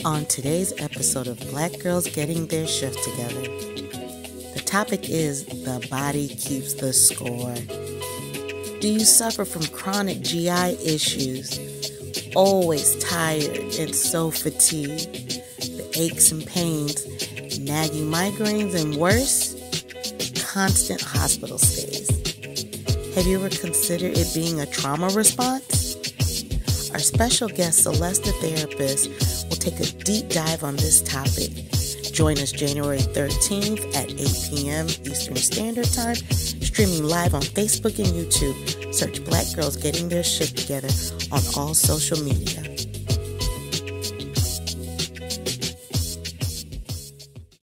On today's episode of Black Girls Getting Their Shift Together, the topic is The Body Keeps the Score. Do you suffer from chronic GI issues? Always tired and so fatigued? The aches and pains, nagging migraines, and worse, constant hospital stays. Have you ever considered it being a trauma response? Our special guest, Celeste the Therapist, will take a deep dive on this topic. Join us January 13th at 8 p.m. Eastern Standard Time, streaming live on Facebook and YouTube. Search Black Girls Getting Their Shift Together on all social media.